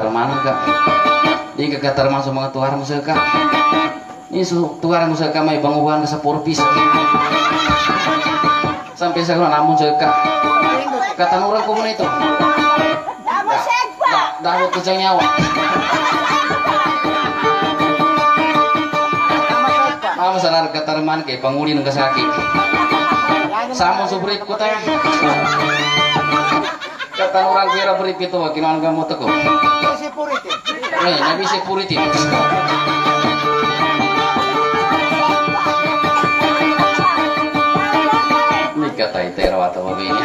Termana kak? Di kagak termasuk mga tuara mo kak. Ini tuara mo kak may banguhan ka sa purpis. Sampai sa namun kak. Katanuran ko mo na ito. Dahil ko sa nyawa. Masalah keterman ke panguli ng kasaki. Sama subrit ko tayo. Katanurang kira berit itu kinuan kamu teko. Nabi security. Ini kata itero atau begini.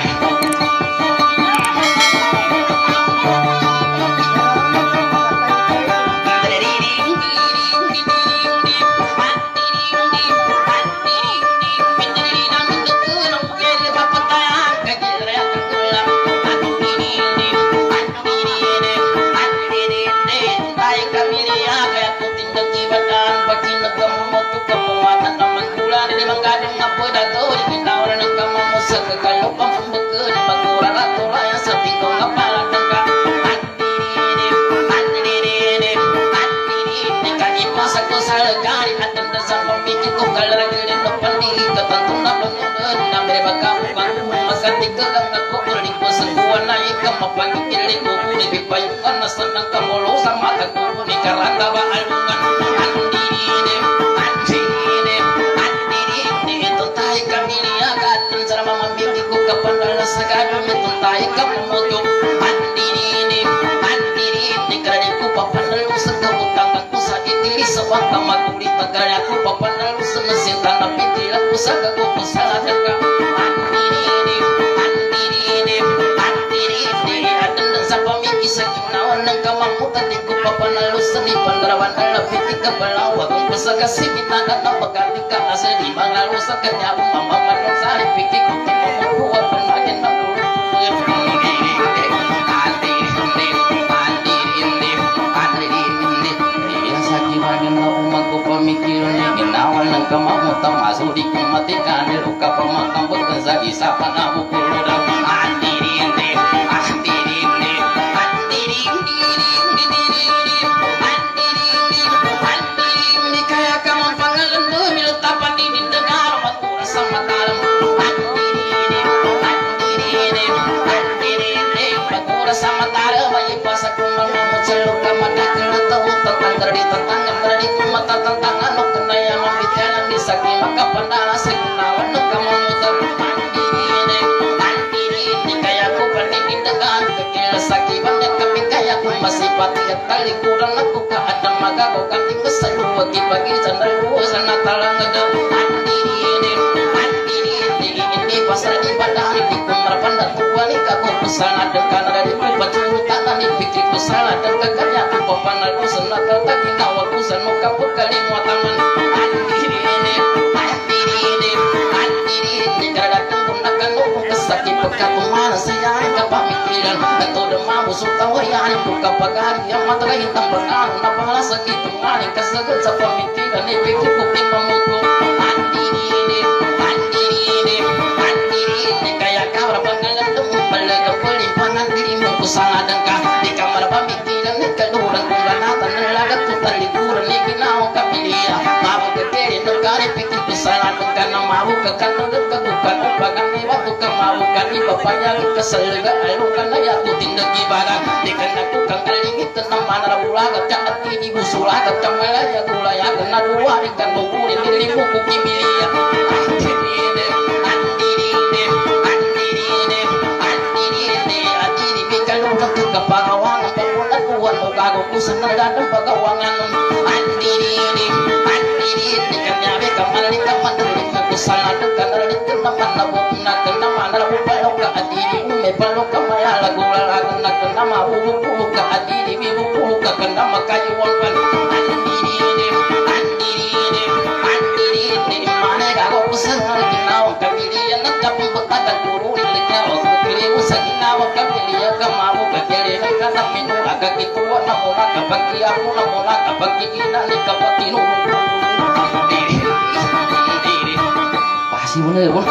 Pasti bener pun.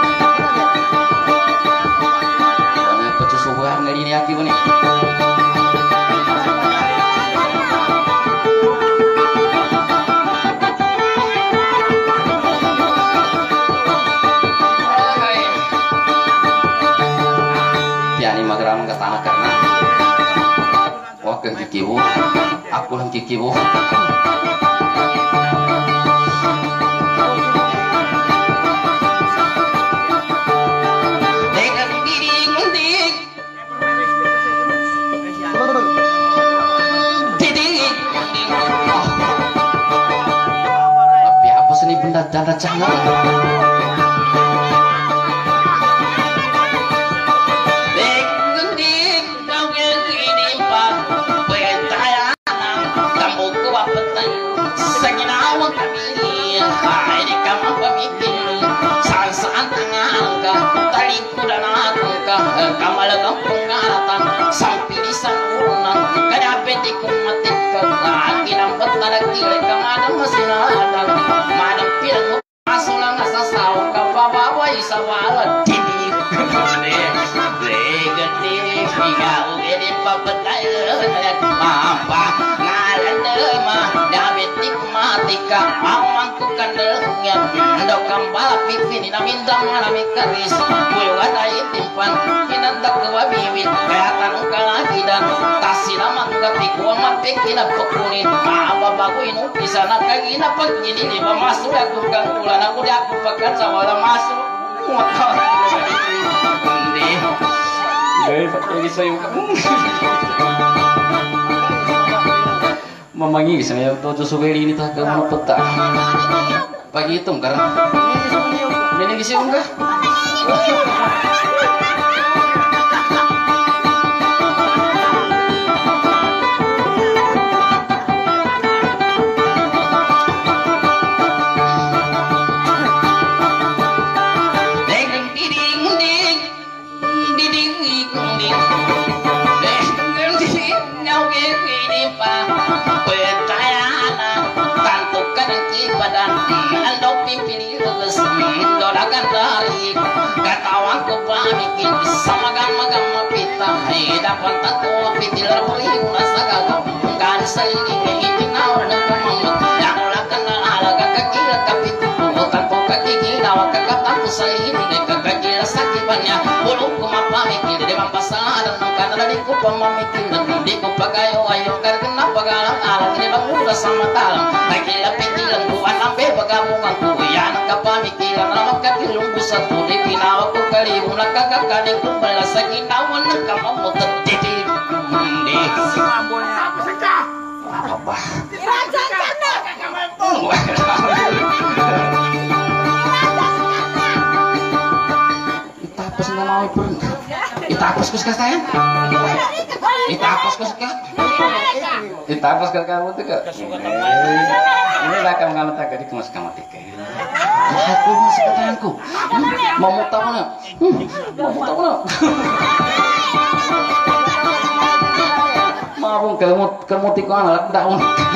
Pecusuhan dari ini aki bener. wag kang kikibo. Ako lang kikibo. Dada jangan dik kau ini pak percaya kamu kewapetan seginawang kami hai di kamar pemikin saat tangan tali kuda naga kamal kampung ngaratan sampai di sangunan kada petik mati lagi nampak lagi kamar masih ada madam pirang asulang asasau kababawa isawala didi gede hingga ugede papetai apa ngalandema dabetik matika amangku kandelnya ndok kambala pipini naminda manami karis kuyo gadai timpan kinandak kewabiwit kayatan kalagi dan tasina manggati kuwa mapekina pekuni apa bagu inu bisa nakagina pagini di masuk aku kang bulan aku di aku pekan sawala masuk motor ndi gay pakai sayo memangi saya tujuh sugeri ini tak kamu peta pagi hitung karena ini gisi enggak dapat tato pitilar periu nasaga kan saling itinawar na kamamot nakulakan na alaga kakira kapitu tanpo kakikinawa kakatapo sa ini kakakira sa kibanya bulong kumapamikil di mampasalan ng kanala di ko pamamikil di ko pagayo-ayo kargan na pagalang-alang di bangula sa matalang nagkilapitilang buwan ang bebagabungan ko yan ang kapamikilan na magkakilong busa to di pinawag ko kaliw nakakakaling kumbala sa ginawan ng kamamot at didi hindi apa ba itapos na lang ito itapos ko sa kasayan itapos ko sa ka itapos ka kamu tuh kak ini lah kamu ngamat agak di kemas kamu tiga aku masih kataanku mau tahu na mau tahu na marung kamu tiga anak daun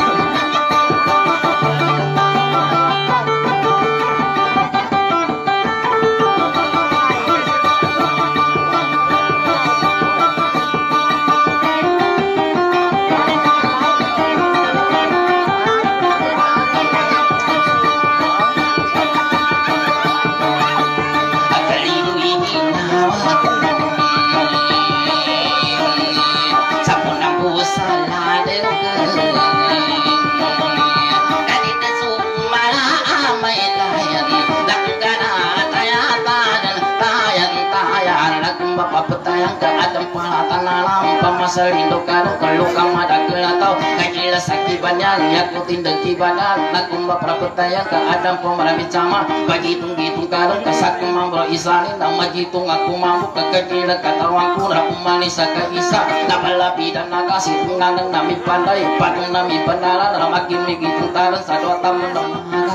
Masalindo karong kalukang madaglatao kagila sa kibanyang yaku tindang kibanan nagkumba prapetayan ka adam pamarami sama bagitong-gitong karong kasakong mambro isanin ang magitong ako mambo kagagila katawang kuna umani sa kaisa napalapidan na kasi tungangan namin panday panong namin panalan ramakin may gitong taran sa doa tamon ng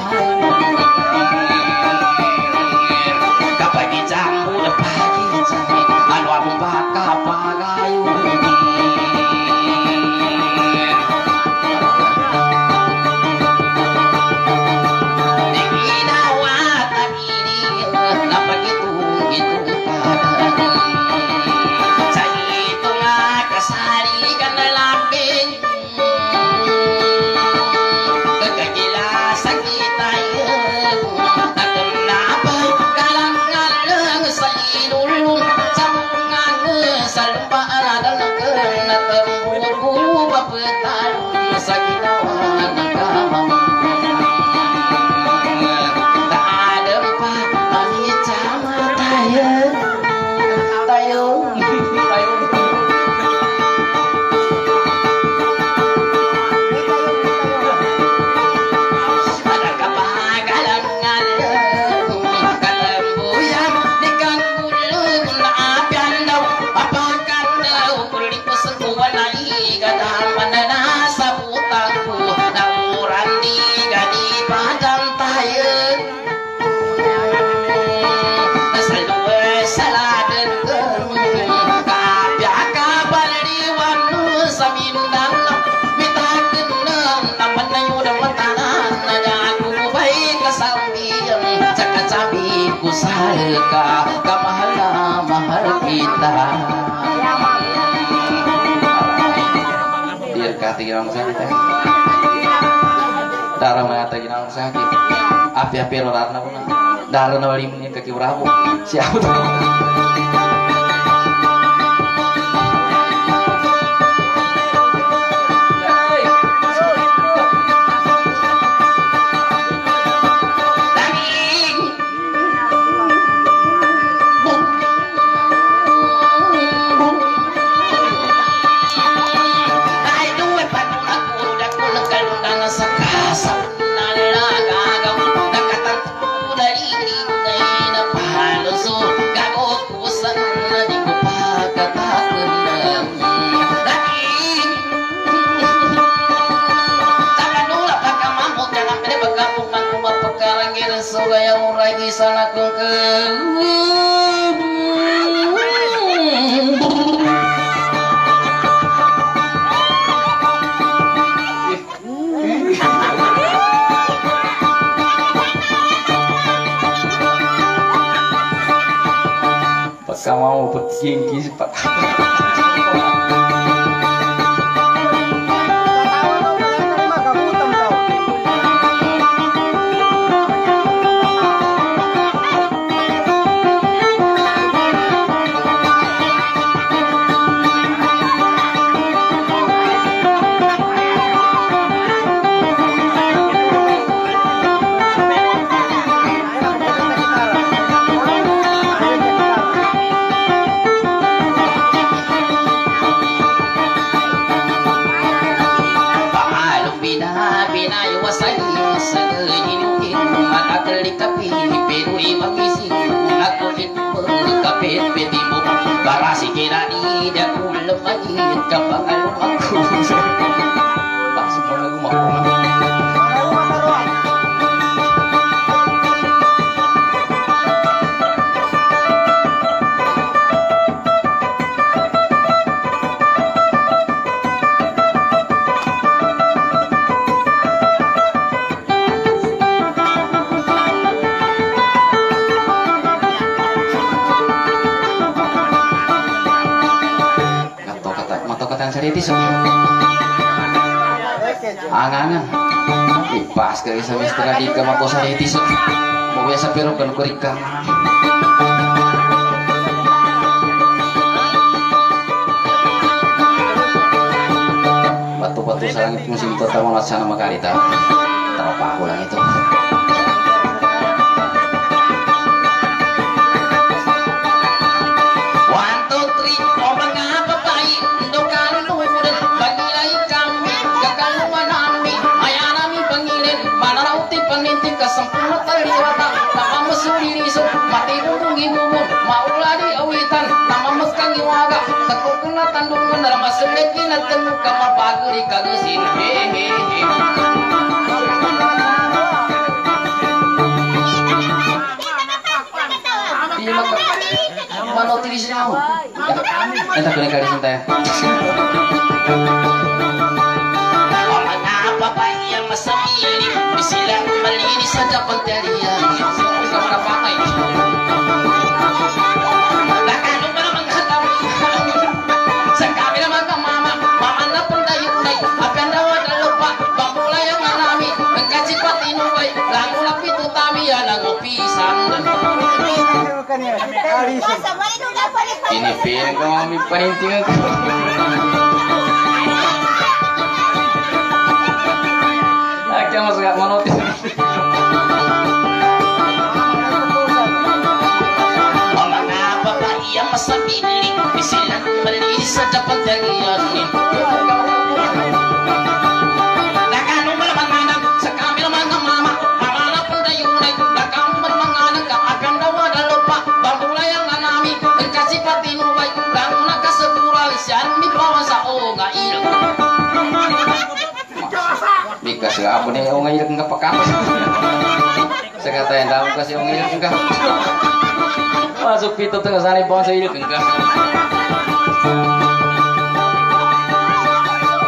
kapag ijambo na pagi ano akong baka pagayo Sakit pamindang bitakeun namun udah mentanan nanya aku baik kasambian caka cabi ku sareka kamahala mahal kita dia kati orang sakit darah mengatakan orang sakit api-api rorarna pun darah nawali menit kaki berapa siapa tuh salah ke Pak mau petinggi Pak angangan pas ke isa mistra di ka makosa iti so mo biasa pero kan kurika batu-batu sarang musim tertawa laksana makarita terapa aku lang itu sempurna terliwata nama mesuri riso mati burung ibumun maulah diawitan nama meskang iwaga tekuk kena tandungan dalam maselet kina temu kamar paguri kagesin hehehe iya maka mana tulis nyawa entah kena kali santai apa yang masa ini bisilan malini saja penterian kapan bahkan lupa menghadap sekali nama mama na pun dayuk akan dawa lupa bambula yang alami mengkaji patinu baik lagu lapi tutami ya lagu pisan ini piang kami paninting mas gak mau notis orang apa pak yang masa pilih bisilan beli saja penterian nah kanu bermanganan sekambil mangga mama na pun dayung naik nah kamu bermanganan gak akan dawa dan lupa bambula yang anami kasih patinu baik dan nak kesebural sian di bawah sao gak ilang dikasih apa nih orang ilang enggak pakai saya katain tahu kasih orang ilang enggak masuk pintu tengah sana pohon saya ilang enggak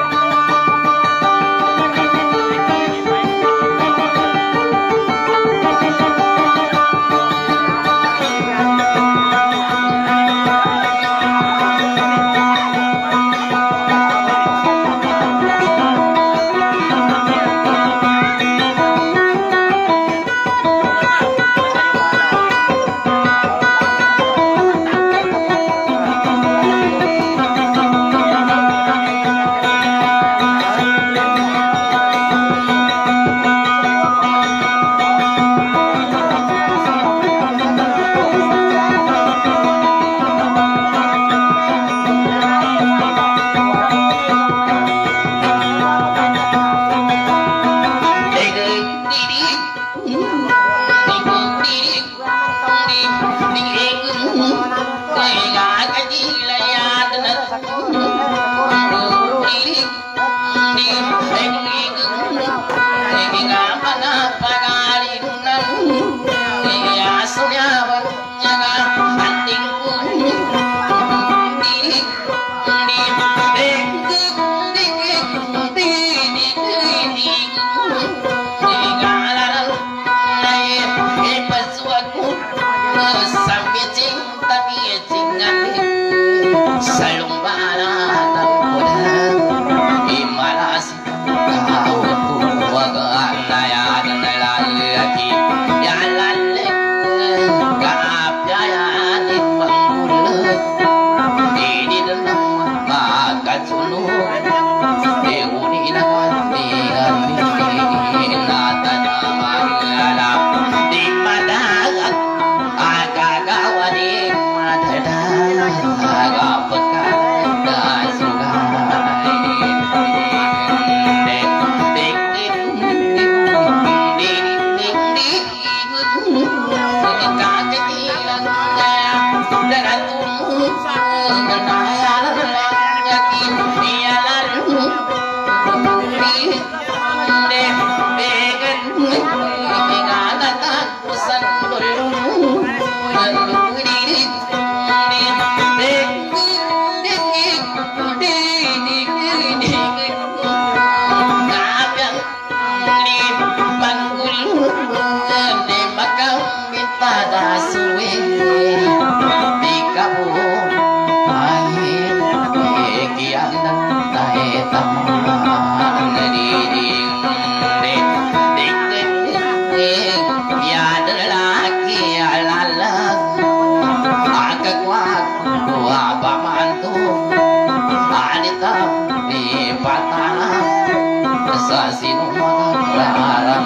patana sasinuma larang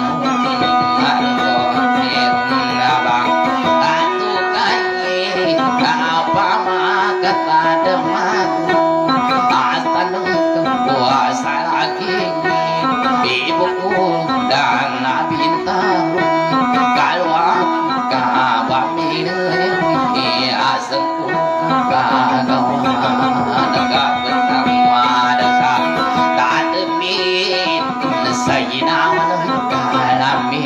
ngabang atu kai apa makata demak atanung kepuasa lagi ibuku dan bintang kalau kabamine asengku kagawa negak pertama dasa tak demi sayina kalami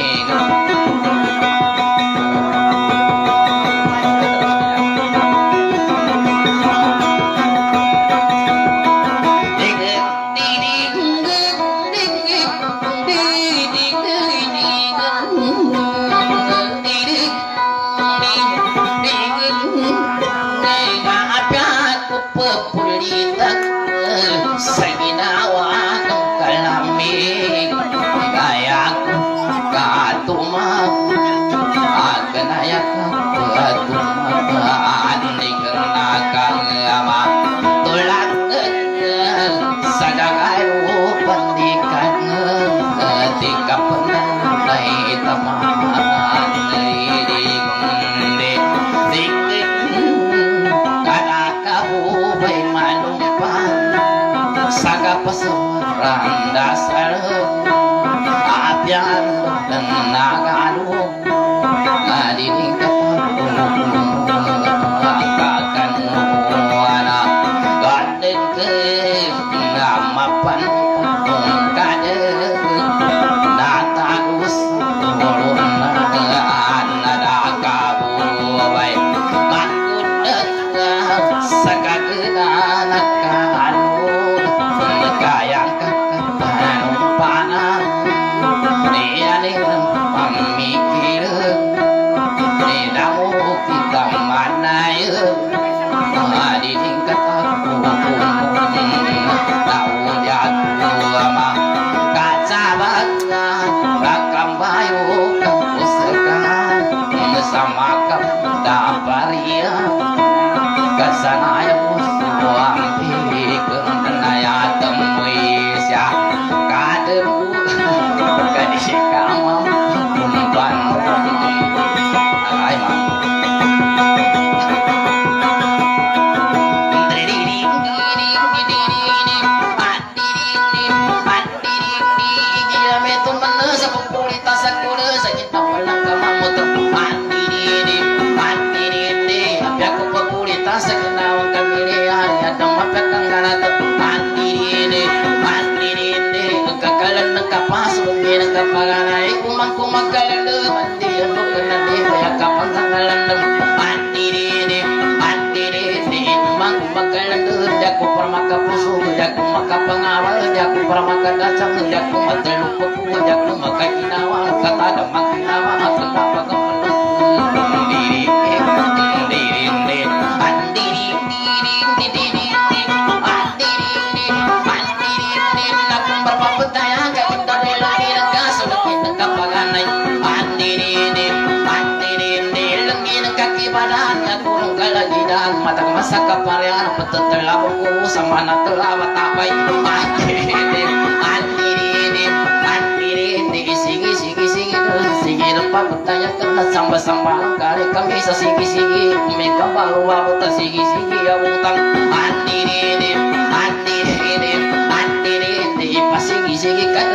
peseran dasar apian dan nagalu ngadini akakan wana gandeng ke ngamapan kade natagus ulun nada kabu baik makun sagagana nakanu kayang kekepan panah niane pamikir ni damu kita mana ya di tingkat aku tahu jatuh ama kaca bangga rakam bayu kepusekan sama kapdaparia kesanaya musuh kenaya temui sia kademu kadisi kamam kumpan alai kapaganay kumakalan mandi ano kanani kaya kapangalan mandi kumakalan jago permakapusu jago makapangawal jago permakadacang jago matelupku jago makakinawa kata ada makinawa atau pagaman diri mata masa kaparian betul terlalu sama nak terlawat apa itu sigi lepas bertanya kena sambal kali kami sigi mereka baru apa sigi ya utang sigi kan